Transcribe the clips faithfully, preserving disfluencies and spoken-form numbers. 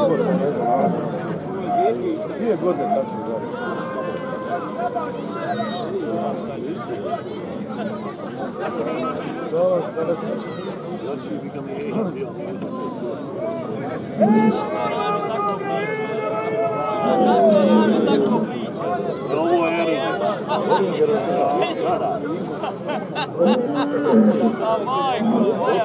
Dvije godine tako zove. Dobro, sada ću. Ovo je Eringer. Da, da. A majko, moja.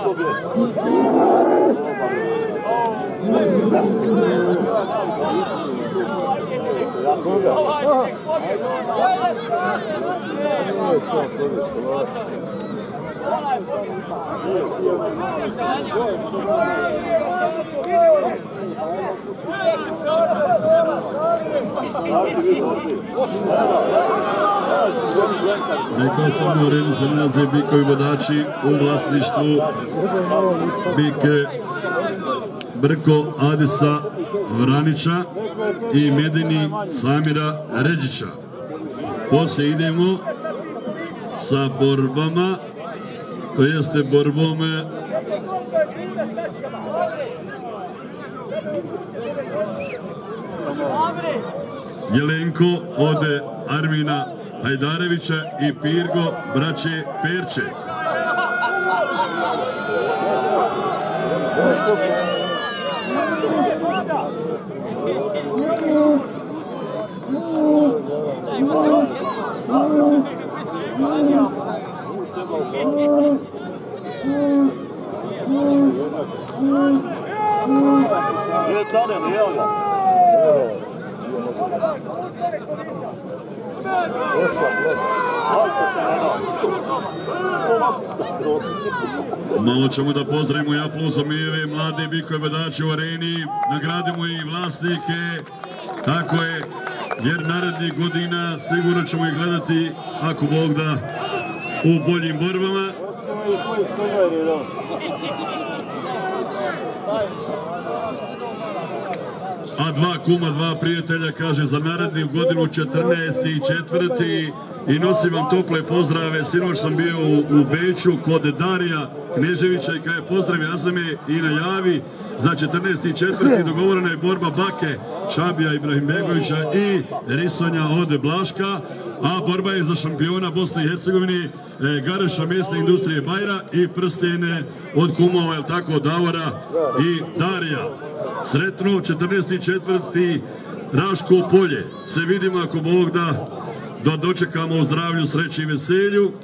Rekao sam, u areni se nalaze bikovi vodači u vlasništvu bike Brko Adisa Vranića i Medini Samira Ređića. Poslije idemo sa borbama, to jeste borbom Jelenko od Armina Hajdarevića i Pirgo braće Perče. Malo ćemo da pozdravimo i aplauzom i ove mlade bikove vodače u areni, nagradimo i vlasnike, tako je, jer narednih godina sigurno ćemo ih gledati, ako Bog da, u boljim borbama. A dva kuma, dva prijatelja, kaže, za narednu godinu četrnaesti i četvrti i nosim vam tople pozdrave. Sinoć sam bio u, u Beću kod Darija Kneževića i kada je pozdravio, ja sam je i najavi za četrnaesti i četvrti dogovorena je borba Bake Šabija Ibrahimbegovića i Risonja od Blaška, a borba je za šampiona Bosne i Hercegovine e, Gareša mesne industrije Bajra i prstene od kumova, jel tako, Davora i Darija. Sretno, četrnaesti i četvrti Raško polje. Se vidimo, ako Bog da, da dočekamo u zdravlju, sreći i veselju.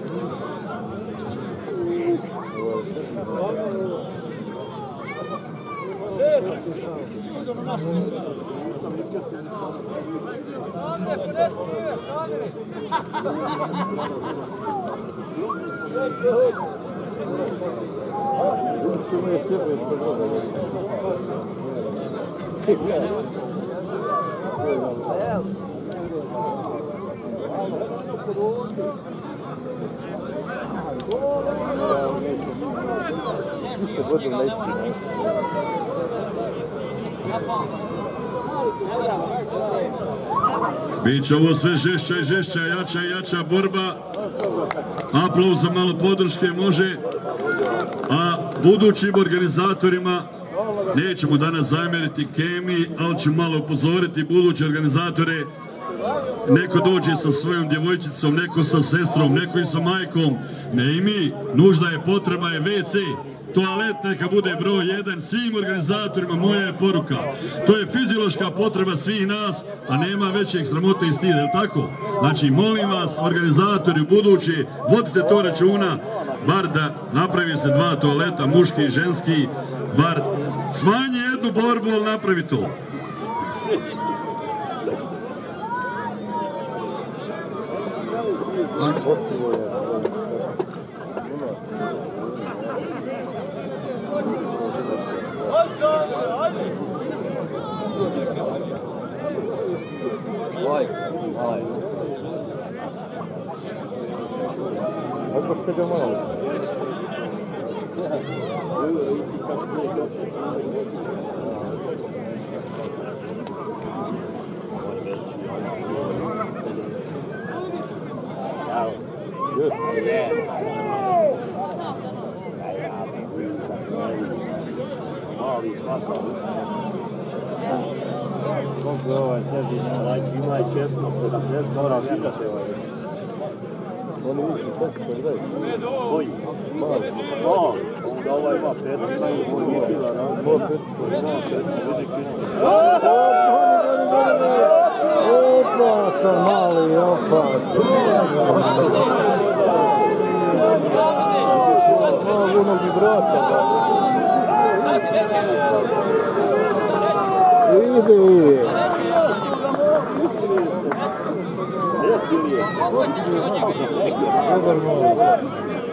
Biće ovo sve žešća i žešća, jača i jača borba. Aplauz za malo podrške može. A budućim organizatorima nećemo danas zamjeriti Kemi, ali ću malo upozoriti buduće organizatore. Neko dođe sa svojom djevojčicom, neko sa sestrom, neko i sa majkom. Ne i mi, nužda je, potreba je ve ce. Toalet neka bude broj jedan, svim organizatorima moja je poruka. To je fiziološka potreba svih nas, a nema većeg sramote i stida, je li tako? Znači, molim vas, organizatori u budući, vodite to računa, bar da napravi se dva toaleta, muški i ženski, bar smanji jednu borbu, ali napravi to. Mali svaka. mogu ovaj tebi. Ovaj ima i često sedamdeset, mora vidjeti ovaj. Oni više kako gledaju. Koji? Mali. O, onda ovaj ima pet, moj nije bila, da? Ovo pet. Opasan, mali, opasan. Mogu onog igrata. Ide. Dobar mali.